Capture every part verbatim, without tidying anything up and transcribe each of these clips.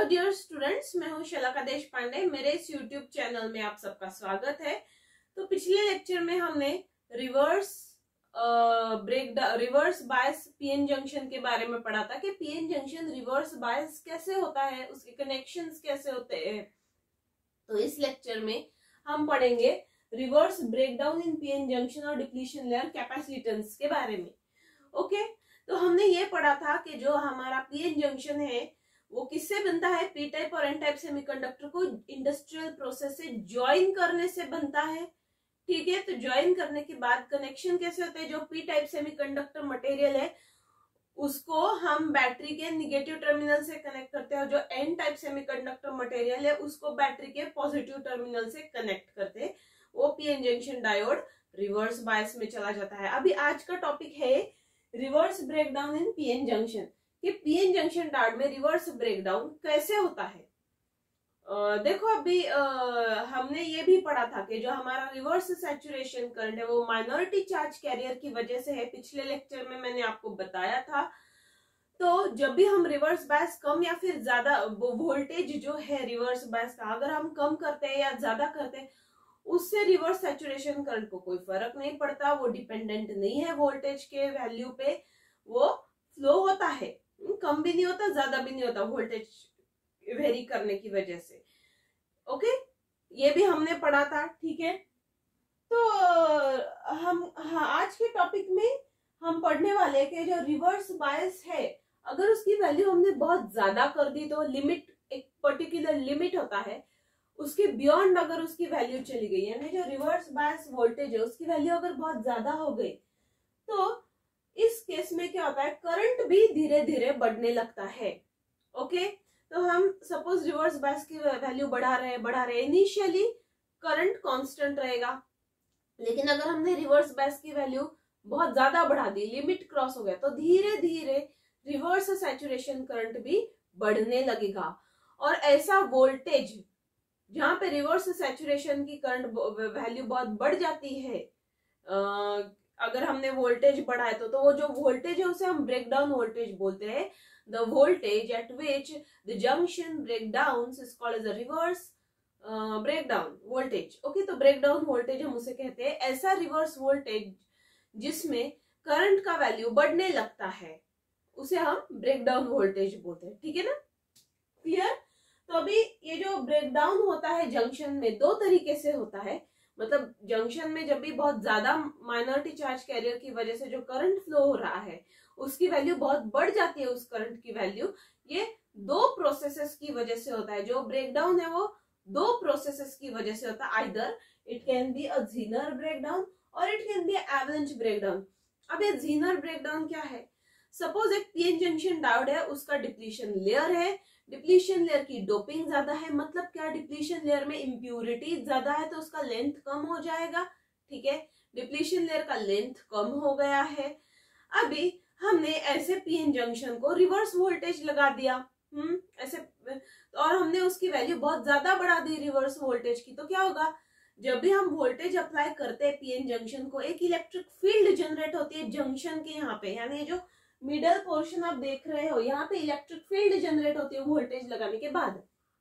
Dear students, मैं हूं शलाका देशपांडे। मेरे इस यूट्यूब चैनल में आप सबका स्वागत है। तो पिछले लेक्चर में हमने reverse break reverse bias PN junction के बारे में पढ़ा था कि पीएन जंक्शन रिवर्स बायस कैसे होता है, उसके कनेक्शंस कैसे होते हैं। तो इस लेक्चर में हम पढ़ेंगे reverse breakdown in PN junction और डिप्लीशन लेयर कैपेसिटेंस के बारे में। ओके, तो हमने ये पढ़ा था कि जो हमारा पीएन जंक्शन है वो किससे बनता है, पी टाइप और एन टाइप सेमीकंडक्टर को इंडस्ट्रियल प्रोसेस से ज्वाइन करने से बनता है। ठीक है, तो ज्वाइन करने के बाद कनेक्शन कैसे होते हैं, जो पी टाइप सेमीकंडक्टर मटेरियल है उसको हम बैटरी के निगेटिव टर्मिनल से कनेक्ट करते हैं और जो एन टाइप सेमीकंडक्टर मटेरियल है उसको बैटरी के पॉजिटिव टर्मिनल से कनेक्ट करते हैं। वो PN junction diode reverse bias में चला जाता है। अभी आज का टॉपिक है reverse breakdown in PN junction कि पीएन जंक्शन डायोड में रिवर्स ब्रेकडाउन कैसे होता है। आ, देखो अभी आ, हमने ये भी पढ़ा था कि जो हमारा रिवर्स सैचुरेशन करंट है वो माइनॉरिटी चार्ज कैरियर की वजह से है। पिछले लेक्चर में मैंने आपको बताया था। तो जब भी हम रिवर्स बायस कम या फिर ज्यादा वोल्टेज जो है रिवर्स बायस का अगर हम कम करते हैं या ज्यादा करते हैं उससे रिवर्स सैचुरेशन करंट को कोई फर्क नहीं पड़ता। वो डिपेंडेंट नहीं है वोल्टेज के वैल्यू पे, वो फ्लो होता है, कम भी नहीं होता ज्यादा भी नहीं होता वोल्टेज वेरी करने की वजह से। ओके, ये भी हमने पढ़ा था। ठीक है, तो हम हाँ, आज के टॉपिक में हम पढ़ने वाले कि जो रिवर्स बायस है अगर उसकी वैल्यू हमने बहुत ज्यादा कर दी तो लिमिट, एक पर्टिकुलर लिमिट होता है, उसके बियॉन्ड अगर उसकी वैल्यू चली गई, यानी जो रिवर्स बायस वोल्टेज है उसकी वैल्यू अगर बहुत ज्यादा हो गई तो इस केस में क्या होता है, करंट भी धीरे धीरे बढ़ने लगता है। ओके, तो हम सपोज रिवर्स बायस की वैल्यू बढ़ा रहे हैं बढ़ा रहे हैं इनिशियली करंट कांस्टेंट रहेगा, लेकिन अगर हमने रिवर्स बायस की वैल्यू बहुत ज्यादा बढ़ा दी, लिमिट क्रॉस हो गया, तो धीरे धीरे रिवर्स सैचुरेशन करंट भी बढ़ने लगेगा। और ऐसा वोल्टेज जहां पे रिवर्स सैचुरेशन की करंट वैल्यू बहुत बढ़ जाती है, आ, अगर हमने वोल्टेज बढ़ाए तो तो वो जो वोल्टेज है उसे हम ब्रेकडाउन वोल्टेज बोलते हैं। The voltage at which the junction breakdowns is called as a reverse breakdown voltage. Okay, तो ब्रेकडाउन वोल्टेज हम उसे कहते हैं ऐसा रिवर्स वोल्टेज जिसमें करंट का वैल्यू बढ़ने लगता है उसे हम ब्रेकडाउन वोल्टेज बोलते हैं। ठीक है ना, क्लियर। तो अभी ये जो ब्रेकडाउन होता है जंक्शन में दो तरीके से होता है, मतलब जंक्शन में जब भी बहुत ज्यादा माइनॉरिटी चार्ज कैरियर की वजह से जो करंट फ्लो हो रहा है उसकी वैल्यू बहुत बढ़ जाती है, उस करंट की वैल्यू, ये दो प्रोसेसेस की वजह से होता है। जो ब्रेकडाउन है वो दो प्रोसेसेस की वजह से होता है। Either it can be a Zener breakdown or it can be avalanche breakdown. अब ये ज़ीनर ब्रेकडाउन क्या है, सपोज एक पीएन जंक्शन डायोड है, उसका डिप्लीशन लेयर है, डिप्लीशन लेयर की डोपिंग ज्यादा है, मतलब क्या, डिप्लीशन लेयर में इम्प्यूरिटी ज्यादा है तो उसका लेंथ कम हो जाएगा। ठीक है, डिप्लीशन लेयर का लेंथ कम हो गया है। अभी हमने ऐसे पीएन जंक्शन को रिवर्स वोल्टेज लगा दिया, हम्म ऐसे, और हमने उसकी वैल्यू बहुत ज्यादा बढ़ा दी रिवर्स वोल्टेज की, तो क्या होगा, जब भी हम वोल्टेज अप्लाई करते हैं पीएन जंक्शन को एक इलेक्ट्रिक फील्ड जनरेट होती है जंक्शन के यहाँ पे, यानी जो मिडल पोर्शन आप देख रहे हो यहाँ पे इलेक्ट्रिक फील्ड जनरेट होती है वोल्टेज लगाने के बाद।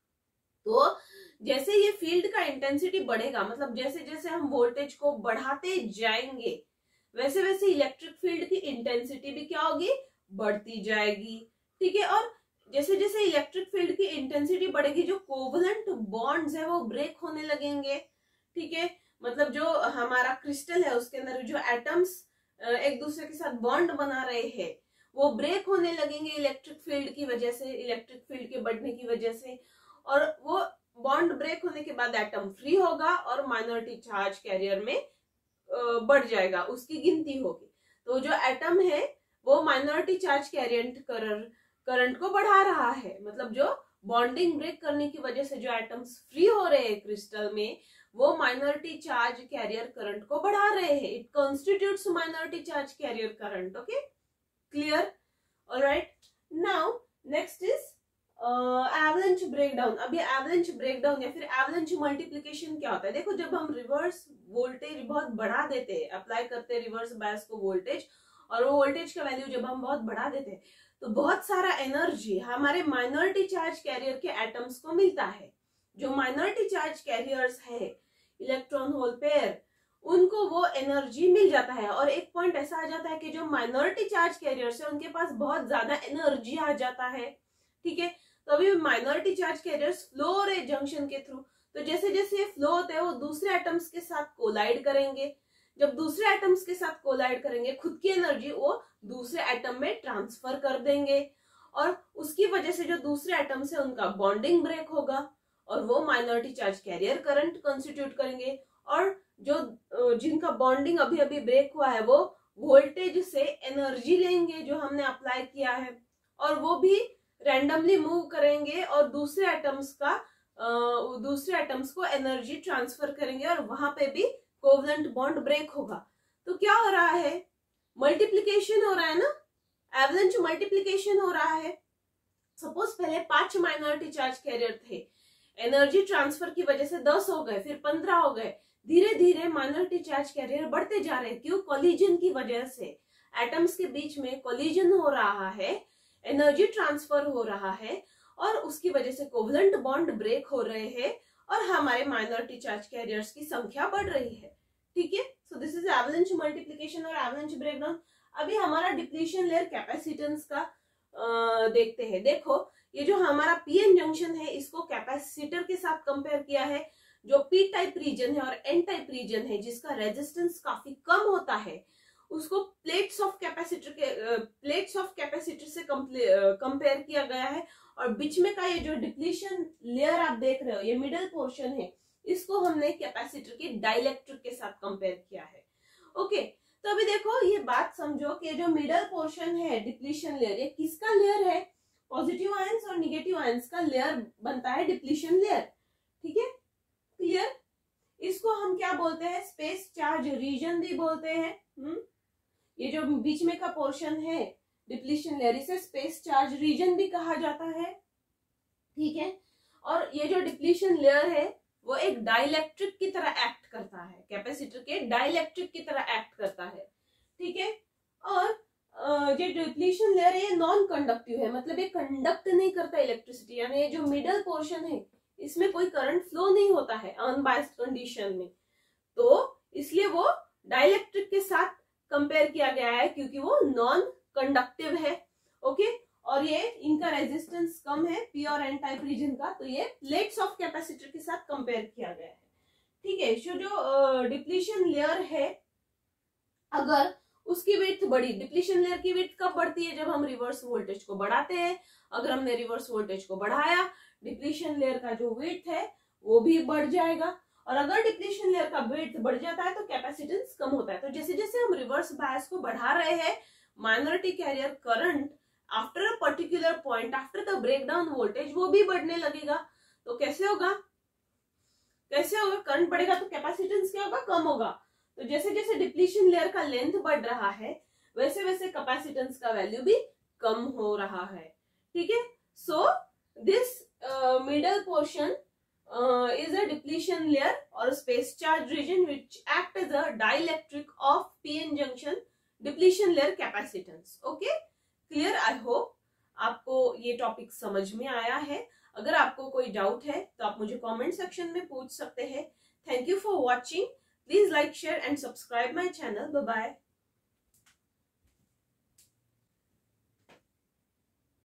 तो जैसे ये फील्ड का इंटेंसिटी बढ़ेगा, मतलब जैसे जैसे हम वोल्टेज को बढ़ाते जाएंगे वैसे वैसे इलेक्ट्रिक फील्ड की इंटेंसिटी भी क्या होगी, बढ़ती जाएगी। ठीक है, और जैसे जैसे इलेक्ट्रिक फील्ड की इंटेंसिटी बढ़ेगी जो कोवलेंट बॉन्ड्स है वो ब्रेक होने लगेंगे। ठीक है, मतलब जो हमारा क्रिस्टल है उसके अंदर जो एटम्स एक दूसरे के साथ बॉन्ड बना रहे हैं वो ब्रेक होने लगेंगे इलेक्ट्रिक फील्ड की वजह से, इलेक्ट्रिक फील्ड के बढ़ने की वजह से, और वो बॉन्ड ब्रेक होने के बाद एटम फ्री होगा और माइनॉरिटी चार्ज कैरियर में बढ़ जाएगा, उसकी गिनती होगी। तो जो एटम है वो माइनॉरिटी चार्ज कैरियर करंट को बढ़ा रहा है, मतलब जो बॉन्डिंग ब्रेक करने की वजह से जो एटम्स फ्री हो रहे हैं क्रिस्टल में वो माइनॉरिटी चार्ज कैरियर करंट को बढ़ा रहे हैं। It constitutes minority charge carrier current. Okay, clear, alright. Now next is avalanche breakdown. अब ये एवलांच ब्रेकडाउन या फिर एवलांच मल्टीप्लिकेशन क्या होता है, देखो जब हम रिवर्स वोल्टेज बहुत बढ़ा देते हैं, अप्लाई करते हैं रिवर्स बायस को वोल्टेज, और वो वोल्टेज का वैल्यू जब हम बहुत बढ़ा देते हैं तो बहुत सारा एनर्जी हमारे माइनॉरिटी चार्ज कैरियर के एटम्स को मिलता है। जो माइनॉरिटी चार्ज कैरियर्स है, इलेक्ट्रॉन होल पेयर, उनको वो एनर्जी मिल जाता है। और एक पॉइंट ऐसा आ जाता है कि जो माइनॉरिटी चार्ज कैरियर्स है उनके पास बहुत ज्यादा एनर्जी आ जाता है, ठीक है। तो अभी माइनॉरिटी चार्ज कैरियर्स फ्लो हो रहे जंक्शन के थ्रू, तो जैसे जैसे फ्लो होते हैं वो दूसरे एटम्स के साथ कोलाइड करेंगे। जब दूसरे एटम्स के साथ कोलाइड करेंगे, खुद की एनर्जी वो दूसरे एटम में ट्रांसफर कर देंगे, और उसकी वजह से जो दूसरे एटम्स है उनका बॉन्डिंग ब्रेक होगा और वो minority charge carrier current constitute करेंगे। और जो जिनका बॉन्डिंग अभी अभी ब्रेक हुआ है वो वोल्टेज से एनर्जी लेंगे जो हमने अप्लाई किया है, और वो भी रैंडमली मूव करेंगे और दूसरे एटम्स का uh, दूसरे एटम्स को एनर्जी ट्रांसफर करेंगे, और वहां पे भी कोवलेंट बॉन्ड ब्रेक होगा। तो क्या हो रहा है, मल्टीप्लीकेशन हो रहा है ना, एवलेंच मल्टीप्लीकेशन हो रहा है। सपोज पहले पांच माइनॉरिटी चार्ज कैरियर थे, एनर्जी ट्रांसफर की वजह से दस हो गए, फिर पंद्रह हो गए, धीरे धीरे माइनॉरिटी चार्ज कैरियर बढ़ते जा रहे हैं। क्यों? कोलिजन की वजह से, एटम्स के बीच में कोलिजन हो रहा है, एनर्जी ट्रांसफर हो रहा है, और उसकी वजह से कोवलेंट बॉन्ड ब्रेक हो रहे हैं और हमारे माइनॉरिटी चार्ज कैरियर्स की संख्या बढ़ रही है, ठीक है। So this is avalanche multiplication और एवलेंच ब्रेकडाउन। अभी हमारा डिप्लीशन लेयर कैपेसिटेंस का आ, देखते हैं। देखो ये जो हमारा पीएन जंक्शन है इसको कैपेसिटर के साथ कंपेयर किया है। जो पी टाइप रीजन है और एन टाइप रीजन है जिसका रेजिस्टेंस काफी कम होता है, उसको प्लेट्स ऑफ कैपेसिटर के प्लेट्स ऑफ कैपेसिटर से कंपेयर किया गया है। और बीच में का ये जो डिप्लीशन लेयर आप देख रहे हो, ये मिडल पोर्शन है, इसको हमने कैपेसिटर के डाइलेक्ट्रिक के साथ कंपेयर किया है। ओके, तो अभी देखो ये बात समझो कि जो मिडल पोर्शन है डिप्लीशन लेयर, ये किसका लेयर है? पॉजिटिव आयंस और निगेटिव आयंस का लेयर बनता है डिप्लीशन लेयर, ठीक है, क्लियर। इसको हम क्या बोलते हैं? स्पेस चार्ज रीजन भी बोलते हैं। हम्म ये जो बीच में का पोर्शन है डिप्लीशन लेयर, इसे स्पेस चार्ज रीजन भी कहा जाता है, ठीक है। और ये जो डिप्लीशन लेयर है वो एक डाइलेक्ट्रिक की तरह एक्ट करता है, कैपेसिटर के डाइलेक्ट्रिक की तरह एक्ट करता है, ठीक है। और ये डिप्लीशन लेयर है ये नॉन कंडक्टिव है, मतलब ये कंडक्ट नहीं करता इलेक्ट्रिसिटी, यानी ये जो मिडल पोर्शन है इसमें कोई करंट फ्लो नहीं होता है अनबायस्ड कंडीशन में, तो इसलिए वो डाइलेक्ट्रिक के साथ कंपेयर किया गया है क्योंकि वो नॉन कंडक्टिव है, ओके। और ये इनका रेजिस्टेंस कम है पी और एन टाइप रीजन का, तो ये प्लेट्स ऑफ कैपेसिटर के साथ कंपेयर किया गया है, ठीक है। सो जो डिप्लीशन लेयर है अगर उसकी विड्थ बढ़ी, डिप्लीशन लेयर की विड्थ कब बढ़ती है? जब हम रिवर्स वोल्टेज को बढ़ाते हैं। अगर हमने रिवर्स वोल्टेज को बढ़ाया, डिप्लीशन लेयर का जो विड्थ है वो भी बढ़ जाएगा, और अगर डिप्लीशन लेयर का विड्थ बढ़ जाता है तो कैपेसिटेंस कम होता है। तो जैसे जैसे हम रिवर्स बायस को बढ़ा रहे हैं, minority carrier current after a particular point, after the breakdown voltage, वो भी बढ़ने लगेगा। तो कैसे होगा? कैसे होगा? करंट बढ़ेगा तो कैपेसिटेंस क्या होगा? कम होगा। तो जैसे जैसे डिप्लीशन लेयर का लेंथ बढ़ रहा है वैसे वैसे कैपेसिटेंस का वैल्यू भी कम हो रहा है, ठीक है। So this middle portion is a depletion layer और space charge region which act as a dielectric of PN junction depletion layer capacitance. Okay, clear? I hope आपको ये टॉपिक समझ में आया है। अगर आपको कोई डाउट है तो आप मुझे कमेंट सेक्शन में पूछ सकते हैं। Thank you for watching. Please like, share and subscribe my channel. Bye bye.